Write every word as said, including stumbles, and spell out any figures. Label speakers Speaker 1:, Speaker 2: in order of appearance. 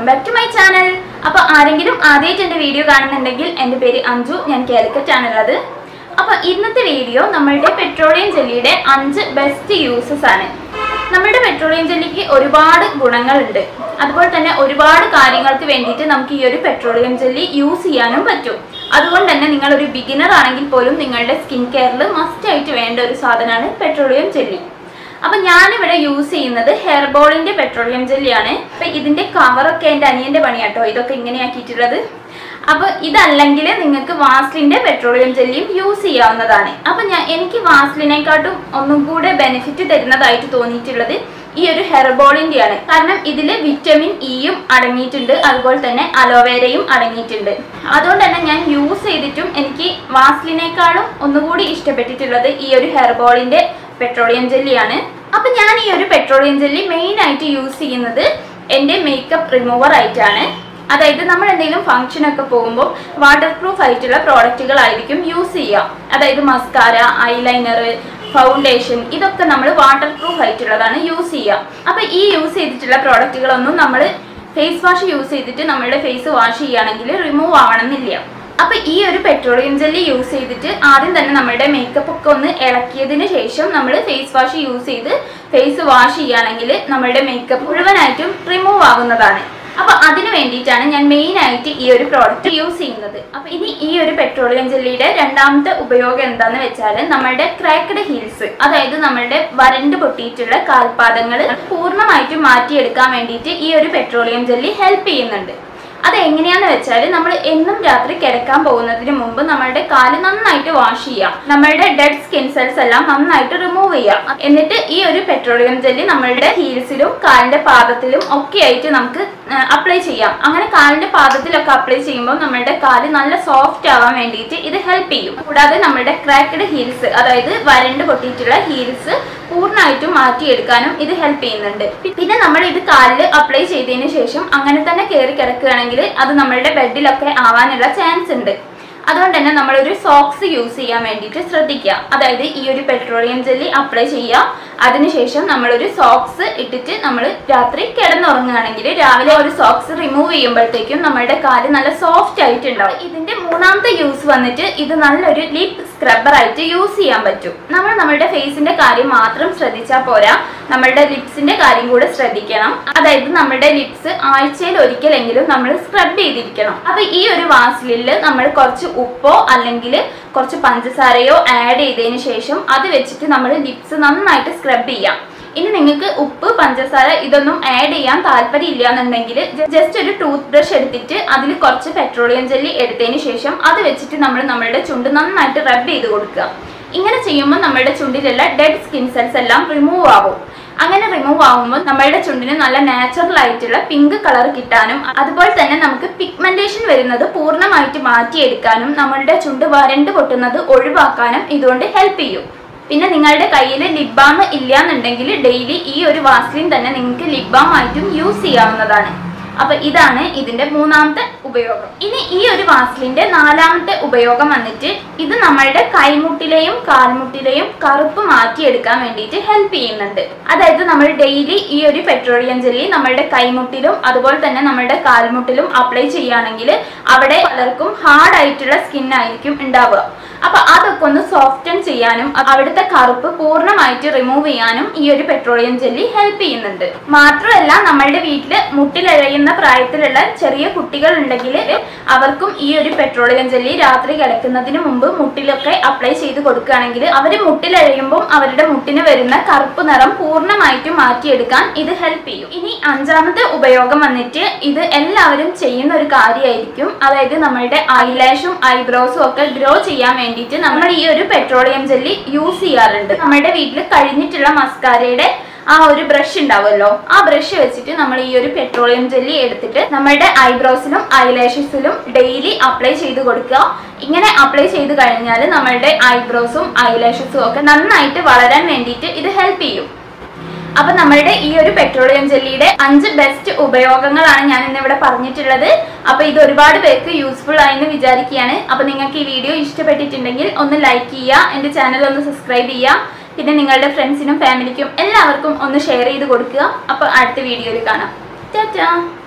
Speaker 1: back to my channel. അപ്പോൾ ആരെങ്കിലും ആദ്യമായിട്ട് എൻ്റെ വീഡിയോ കാണുന്നുണ്ടെങ്കിൽ എൻ്റെ പേര് അഞ്ജു, ഞാൻ കാലിക്കറ്റ് ആണുള്ളത്. അപ്പോൾ ഇന്നത്തെ വീഡിയോ നമ്മളുടെ പെട്രോളിയം ജെല്ലിയുടെ അഞ്ച് ബെസ്റ്റ് യൂസസ് ആണ്. നമ്മുടെ പെട്രോളിയം ജെല്ലിക്ക് ഒരുപാട് ഗുണങ്ങളുണ്ട്, അതുപോലെ തന്നെ ഒരുപാട് കാര്യങ്ങൾക്ക് വേണ്ടിയിട്ട് നമുക്ക് ഈ ഒരു പെട്രോളിയം ജെല്ലി യൂസ് ചെയ്യാനും പറ്റും. അതുകൊണ്ട് തന്നെ നിങ്ങളൊരു ബിഗിനർ ആണെങ്കിൽ പോലും നിങ്ങളുടെ സ്കിൻ കെയറിൽ മസ്റ്റ് ആയിട്ട് വേണ്ട ഒരു സാധനമാണ് പെട്രോളിയം ജെല്ലി. അപ്പം ഞാനിവിടെ യൂസ് ചെയ്യുന്നത് ഹെയർബോളിൻ്റെ പെട്രോളിയം ജെല്ലിയാണ്. അപ്പം ഇതിൻ്റെ കവറൊക്കെ എൻ്റെ അനിയൻ്റെ പണിയാട്ടോ, ഇതൊക്കെ ഇങ്ങനെയാക്കിയിട്ടുള്ളത്. അപ്പോൾ ഇതല്ലെങ്കിൽ നിങ്ങൾക്ക് വാസ്ലിൻ്റെ പെട്രോളിയം ജെല്ലിയും യൂസ് ചെയ്യാവുന്നതാണ്. അപ്പം ഞാൻ എനിക്ക് വാസ്ലിനെക്കാട്ടും ഒന്നും കൂടെ ബെനിഫിറ്റ് തരുന്നതായിട്ട് തോന്നിയിട്ടുള്ളത് ഈ ഒരു ഹെയർബോളിൻ്റെയാണ്. കാരണം ഇതിൽ വിറ്റമിൻ ഇയും അടങ്ങിയിട്ടുണ്ട്, അതുപോലെ തന്നെ അലോവേരയും അടങ്ങിയിട്ടുണ്ട്. അതുകൊണ്ട് തന്നെ ഞാൻ യൂസ് ചെയ്തിട്ടും എനിക്ക് വാസ്ലിനേക്കാളും ഒന്നുകൂടി ഇഷ്ടപ്പെട്ടിട്ടുള്ളത് ഈ ഒരു ഹെയർബോളിൻ്റെ പെട്രോളിയം ജെല്ലിയാണ്. അപ്പം ഞാൻ ഈ ഒരു പെട്രോളിയം ജെല്ലി മെയിൻ ആയിട്ട് യൂസ് ചെയ്യുന്നത് എൻ്റെ മേക്കപ്പ് റിമൂവർ ആയിട്ടാണ്. അതായത് നമ്മൾ എന്തെങ്കിലും ഫംഗ്ഷനൊക്കെ പോകുമ്പോൾ വാട്ടർ പ്രൂഫ് ആയിട്ടുള്ള പ്രോഡക്റ്റുകളായിരിക്കും യൂസ് ചെയ്യുക. അതായത് മസ്കാര, ഐലൈനർ, ഫൗണ്ടേഷൻ, ഇതൊക്കെ നമ്മൾ വാട്ടർ പ്രൂഫ് ആയിട്ടുള്ളതാണ് യൂസ് ചെയ്യുക. അപ്പോൾ ഈ യൂസ് ചെയ്തിട്ടുള്ള പ്രോഡക്റ്റുകളൊന്നും നമ്മൾ ഫേസ് വാഷ് യൂസ് ചെയ്തിട്ട് നമ്മളുടെ ഫേസ് വാഷ് ചെയ്യുകയാണെങ്കിൽ റിമൂവ് ആവണമെന്നില്ല. അപ്പോൾ ഈ ഒരു പെട്രോളിയം ജെല്ലി യൂസ് ചെയ്തിട്ട് ആദ്യം തന്നെ നമ്മുടെ മേക്കപ്പ് ഒക്കെ ഒന്ന് ഇളക്കിയതിന് ശേഷം നമ്മൾ ഫേസ് വാഷ് യൂസ് ചെയ്ത് ഫേസ് വാഷ് ചെയ്യുകയാണെങ്കിൽ നമ്മളുടെ മേക്കപ്പ് മുഴുവനായിട്ടും റിമൂവ് ആവുന്നതാണ്. അപ്പോൾ അതിന് വേണ്ടിയിട്ടാണ് ഞാൻ മെയിൻ ആയിട്ട് ഈ ഒരു പ്രോഡക്റ്റ് യൂസ് ചെയ്യുന്നത്. അപ്പോൾ ഇനി ഈ ഒരു പെട്രോളിയം ജെല്ലിയുടെ രണ്ടാമത്തെ ഉപയോഗം എന്താണെന്ന് വെച്ചാൽ നമ്മളുടെ ക്രാക്ക്ഡ് ഹീൽസ്, അതായത് നമ്മളുടെ വരണ്ട് പൊട്ടിയിട്ടുള്ള കാൽപാദങ്ങൾ പൂർണ്ണമായിട്ടും മാറ്റിയെടുക്കാൻ വേണ്ടിയിട്ട് ഈ ഒരു പെട്രോളിയം ജെല്ലി ഹെൽപ്പ് ചെയ്യുന്നുണ്ട്. അത് എങ്ങനെയാന്ന് വെച്ചാൽ നമ്മൾ എന്നും രാത്രി കിടക്കാൻ പോകുന്നതിന് മുമ്പ് നമ്മളുടെ കാല് നന്നായിട്ട് വാഷ് ചെയ്യാം, നമ്മളുടെ ഡെഡ് സ്കിൻ സെൽസ് എല്ലാം നന്നായിട്ട് റിമൂവ് ചെയ്യാം. എന്നിട്ട് ഈ ഒരു പെട്രോളിയം ജെല്ലി നമ്മളുടെ ഹീൽസിലും കാലിന്റെ പാദത്തിലും ഒക്കെ ആയിട്ട് നമുക്ക് അപ്ലൈ ചെയ്യാം. അങ്ങനെ കാലിന്റെ പാദത്തിലൊക്കെ അപ്ലൈ ചെയ്യുമ്പോൾ നമ്മളുടെ കാല് നല്ല സോഫ്റ്റ് ആവാൻ വേണ്ടിയിട്ട് ഇത് ഹെൽപ്പ് ചെയ്യും. കൂടാതെ നമ്മളുടെ ക്രാക്ക്ഡ് ഹീൽസ്, അതായത് വരണ്ട് പൊട്ടിയിട്ടുള്ള ഹീൽസ് പൂർണ്ണമായിട്ടും മാറ്റിയെടുക്കാനും ഇത് ഹെൽപ്പ് ചെയ്യുന്നുണ്ട്. പിന്നെ നമ്മൾ ഇത് കാലിൽ അപ്ലൈ ചെയ്തതിന് ശേഷം അങ്ങനെ തന്നെ കയറി കിടക്കുകയാണെങ്കിൽ അത് നമ്മളുടെ ബെഡിലൊക്കെ ആവാനുള്ള ചാൻസ് ഉണ്ട്. അതുകൊണ്ട് തന്നെ നമ്മളൊരു സോക്സ് യൂസ് ചെയ്യാൻ വേണ്ടിയിട്ട് ശ്രദ്ധിക്കുക. അതായത് ഈ ഒരു പെട്രോളിയം ജെല്ലി അപ്ലൈ ചെയ്യുക, അതിനുശേഷം നമ്മളൊരു സോക്സ് ഇട്ടിട്ട് നമ്മൾ രാത്രി കിടന്നുറങ്ങുകയാണെങ്കിൽ രാവിലെ ഒരു സോക്സ് റിമൂവ് ചെയ്യുമ്പോഴത്തേക്കും നമ്മളുടെ കാല് നല്ല സോഫ്റ്റ് ആയിട്ടുണ്ടാവും. ഇതിന്റെ മൂന്നാമത്തെ യൂസ് വന്നിട്ട് ഇത് നല്ലൊരു ലിപ് സ്ക്രബ്ബർ ആയിട്ട് യൂസ് ചെയ്യാൻ പറ്റും. നമ്മൾ നമ്മളുടെ ഫേസിന്റെ കാര്യം മാത്രം ശ്രദ്ധിച്ചാൽ പോരാ, നമ്മളുടെ ലിപ്സിന്റെ കാര്യം കൂടെ ശ്രദ്ധിക്കണം. അതായത് നമ്മുടെ ലിപ്സ് ആഴ്ചയിൽ ഒരിക്കലെങ്കിലും നമ്മൾ സ്ക്രബ് ചെയ്തിരിക്കണം. അപ്പൊ ഈ ഒരു വാസ്ലിനിൽ നമ്മൾ കുറച്ച് ഉപ്പോ അല്ലെങ്കിൽ കുറച്ച് പഞ്ചസാരയോ ആഡ് ചെയ്തതിന് ശേഷം അത് വെച്ചിട്ട് നമ്മൾ ലിപ്സ് നന്നായിട്ട് സ്ക്രബ് ചെയ്യാം. ഇനി നിങ്ങൾക്ക് ഉപ്പ്, പഞ്ചസാര ഇതൊന്നും ആഡ് ചെയ്യാൻ താല്പര്യം ഇല്ല എന്നുണ്ടെങ്കിൽ ജസ്റ്റ് ഒരു ടൂത്ത് ബ്രഷ് എടുത്തിട്ട് അതിൽ കുറച്ച് പെട്രോളിയം ജെല്ലി എടുത്തതിന് ശേഷം അത് വെച്ചിട്ട് നമ്മൾ നമ്മളുടെ ചുണ്ട് നന്നായിട്ട് റബ്ബ് ചെയ്ത് കൊടുക്കുക. ഇങ്ങനെ ചെയ്യുമ്പോൾ നമ്മളുടെ ചുണ്ടിലുള്ള ഡെഡ് സ്കിൻ സെൽസ് എല്ലാം റിമൂവ് ആവും. അങ്ങനെ റിമൂവ് ആവുമ്പോൾ നമ്മളുടെ ചുണ്ടിന് നല്ല നാച്ചുറൽ ആയിട്ടുള്ള പിങ്ക് കളർ കിട്ടാനും അതുപോലെ തന്നെ നമുക്ക് പിഗ്മെന്റേഷൻ വരുന്നത് പൂർണ്ണമായിട്ട് മാറ്റിയെടുക്കാനും നമ്മളുടെ ചുണ്ട് വരണ്ട് പൊട്ടുന്നത് ഒഴിവാക്കാനും ഇതുകൊണ്ട് ഹെൽപ്പ് ചെയ്യും. പിന്നെ നിങ്ങളുടെ കയ്യിൽ ലിപ് ബാം ഇല്ല എന്നുണ്ടെങ്കിൽ ഡെയിലി ഈ ഒരു വാസ്ലിൻ തന്നെ നിങ്ങൾക്ക് ലിപ് ബാം ആയിട്ടും യൂസ് ചെയ്യാവുന്നതാണ്. അപ്പൊ ഇതാണ് ഇതിന്റെ മൂന്നാമത്തെ ഉപയോഗം. ഇനി ഈ ഒരു വാസ്ലിന്റെ നാലാമത്തെ ഉപയോഗം വന്നിട്ട് ഇത് നമ്മളുടെ കൈമുട്ടിലെയും കാൽമുട്ടിലെയും കറുപ്പ് മാറ്റിയെടുക്കാൻ വേണ്ടിയിട്ട് ഹെൽപ്പ് ചെയ്യുന്നുണ്ട്. അതായത് നമ്മൾ ഡെയിലി ഈ ഒരു പെട്രോളിയം ജെല്ലി നമ്മളുടെ കൈമുട്ടിലും അതുപോലെ തന്നെ നമ്മളുടെ കാൽമുട്ടിലും അപ്ലൈ ചെയ്യുകയാണെങ്കിൽ അവിടെ പലർക്കും ഹാർഡ് ആയിട്ടുള്ള സ്കിൻ ആയിരിക്കും ഉണ്ടാവുക. അപ്പൊ അതൊക്കെ ഒന്ന് സോഫ്റ്റൻ ചെയ്യാനും അവിടുത്തെ കറുപ്പ് പൂർണ്ണമായിട്ട് റിമൂവ് ചെയ്യാനും ഈ ഒരു പെട്രോളിയം ജെല്ലി ഹെൽപ്പ് ചെയ്യുന്നുണ്ട്. മാത്രമല്ല നമ്മളുടെ വീട്ടില് മുട്ടിലഴയുന്ന പ്രായത്തിലുള്ള ചെറിയ കുട്ടികൾ ഉണ്ടെങ്കിൽ അവർക്കും ഈ ഒരു പെട്രോളിയം ജെല്ലി രാത്രി കിടക്കുന്നതിന് മുമ്പ് മുട്ടിലൊക്കെ അപ്ലൈ ചെയ്ത് കൊടുക്കുകയാണെങ്കിൽ അവര് മുട്ടിലഴയുമ്പോൾ അവരുടെ മുട്ടിന് വരുന്ന കറുപ്പ് നിറം പൂർണ്ണമായിട്ടും മാറ്റിയെടുക്കാൻ ഇത് ഹെൽപ്പ് ചെയ്യും. ഇനി അഞ്ചാമത്തെ ഉപയോഗം വന്നിട്ട് ഇത് എല്ലാവരും ചെയ്യുന്ന ഒരു കാര്യമായിരിക്കും. അതായത് നമ്മളുടെ ഐലാഷും ഐബ്രോസും ഒക്കെ ഗ്രോ ചെയ്യാൻ വേണ്ടിയിട്ട് നമ്മൾ ഈ ഒരു പെട്രോളിയം ജെല്ലി യൂസ് ചെയ്യാറുണ്ട്. നമ്മുടെ വീട്ടിൽ കഴിഞ്ഞിട്ടുള്ള മസ്കാരയുടെ ആ ഒരു ബ്രഷ് ഉണ്ടാവുമല്ലോ, ആ ബ്രഷ് വെച്ചിട്ട് നമ്മൾ ഈ ഒരു പെട്രോളിയം ജെല്ലി എടുത്തിട്ട് നമ്മുടെ ഐബ്രോസിലും ഐലാഷസിലും ഡെയിലി അപ്ലൈ ചെയ്ത് കൊടുക്കുക. ഇങ്ങനെ അപ്ലൈ ചെയ്ത് കഴിഞ്ഞാൽ നമ്മളുടെ ഐബ്രോസും ഐലാഷസും ഒക്കെ നന്നായിട്ട് വളരാൻ വേണ്ടിയിട്ട് ഇത് ഹെൽപ്പ് ചെയ്യും. അപ്പൊ നമ്മളുടെ ഈ ഒരു പെട്രോളിയം ജെല്ലിയുടെ അഞ്ച് ബെസ്റ്റ് ഉപയോഗങ്ങളാണ് ഞാൻ ഇന്നിവിടെ പറഞ്ഞിട്ടുള്ളത്. അപ്പൊ ഇത് ഒരുപാട് പേർക്ക് യൂസ്ഫുൾ ആയെന്ന് വിചാരിക്കുകയാണ്. അപ്പൊ നിങ്ങൾക്ക് ഈ വീഡിയോ ഇഷ്ടപ്പെട്ടിട്ടുണ്ടെങ്കിൽ ഒന്ന് ലൈക്ക് ചെയ്യുക, എൻ്റെ ചാനൽ ഒന്ന് സബ്സ്ക്രൈബ് ചെയ്യുക, പിന്നെ നിങ്ങളുടെ ഫ്രണ്ട്സിനും ഫാമിലിക്കും എല്ലാവർക്കും ഒന്ന് ഷെയർ ചെയ്ത് കൊടുക്കുക. അപ്പോൾ അടുത്ത വീഡിയോയിൽ കാണാം. ടാറ്റാ.